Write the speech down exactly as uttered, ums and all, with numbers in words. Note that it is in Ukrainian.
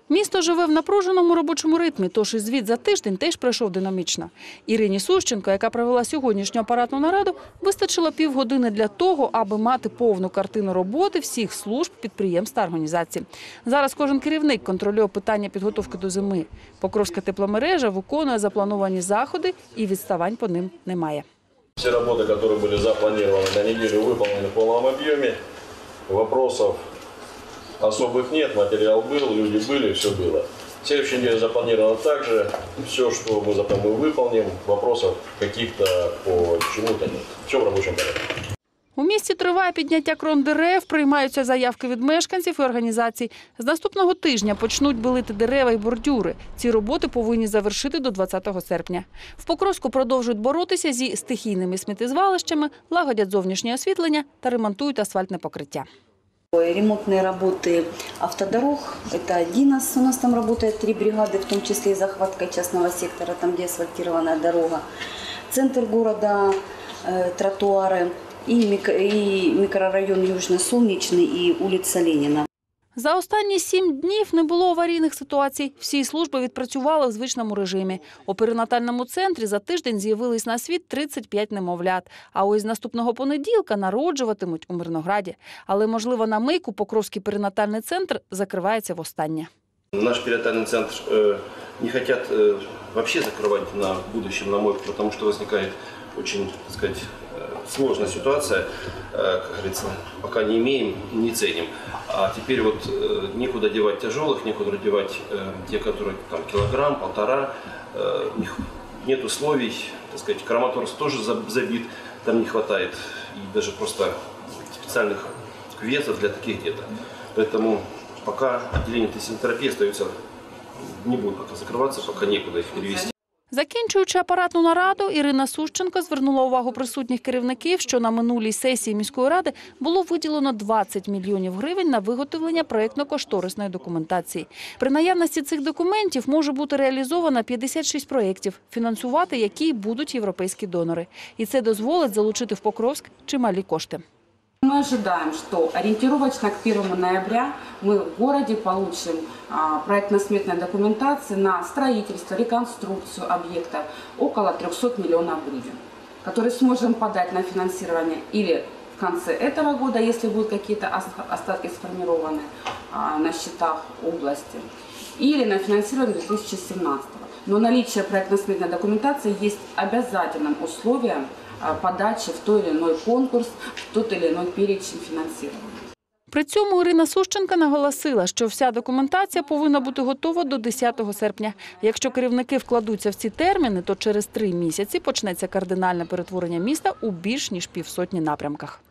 Місто живе в напруженому робочому ритмі, тож і звіт за тиждень теж пройшов динамічно. Ірині Сущенко, яка провела сьогоднішню апаратну нараду, вистачило півгодини для того, аби мати повну картину роботи всіх служб, підприємств та організацій. Зараз кожен керівник контролює питання підготовки до зими. Покровська тепломережа виконує заплановані заходи і відставань по ним немає. Всі роботи, які були заплановані на неділю, виконані в повному об'ємі. Вопросов особых нет, материал был, люди были, все было. В следующей неделе запланировано также. Все, что мы запланируем, выполним. Вопросов каких-то по чему-то нет. Все в рабочем порядке. У місті триває підняття крон дерев, приймаються заявки від мешканців і організацій. З наступного тижня почнуть білити дерева і бордюри. Ці роботи повинні завершити до двадцятого серпня. В Покровську продовжують боротися зі стихійними сміттєзвалищами, лагодять зовнішнє освітлення та ремонтують асфальтне покриття. Ремонтные работы автодорог, это ДИНОС, у нас там работает три бригады, в том числе и захватка частного сектора, там где асфальтированная дорога. Центр города, э, тротуары и, микро, и микрорайон Южно-Солнечный и улица Ленина. За останні сім днів не було аварійних ситуацій. Всі служби відпрацювали в звичному режимі. У перинатальному центрі за тиждень з'явились на світ тридцять п'ять немовлят. А ось з наступного понеділка народжуватимуть у Мирнограді. Але, можливо, на мийку Покровський перинатальний центр закривається востаннє. Наш перинатальный центр э, не хотят э, вообще закрывать на будущем на мойку, потому что возникает очень, так сказать, сложная ситуация, э, как говорится, пока не имеем, не ценим. А теперь вот э, некуда девать тяжелых, некуда девать э, те, которые там килограмм, полтора, э, у них нет условий, так сказать, Краматорск тоже забит, там не хватает и даже просто специальных весов для таких деток. Поэтому пока отделение интенсивной остается, не будет пока закрываться, пока некуда их перевести. Закінчуючи апаратну нараду, Ірина Сущенко звернула увагу присутніх керівників, що на минулій сесії міської ради було виділено двадцять мільйонів гривень на виготовлення проєктно-кошторисної документації. При наявності цих документів може бути реалізовано п'ятдесят шість проєктів, фінансувати які будуть європейські донори. І це дозволить залучити в Покровськ чималі кошти. Мы ожидаем, что ориентировочно к первому ноября мы в городе получим проектно-сметной документации на строительство, реконструкцию объекта около трёхсот миллионов гривен, которые сможем подать на финансирование или в конце этого года, если будут какие-то остатки сформированы на счетах области, или на финансирование две тысячи семнадцатого. Но наличие проектно-сметной документации есть обязательным условием подачі в той чи інший конкурс, в той чи інший перечень фінансування. При цьому Ірина Сущенко наголосила, що вся документація повинна бути готова до десятого серпня. Якщо керівники вкладуться в ці терміни, то через три місяці почнеться кардинальне перетворення міста у більш ніж півсотні напрямках.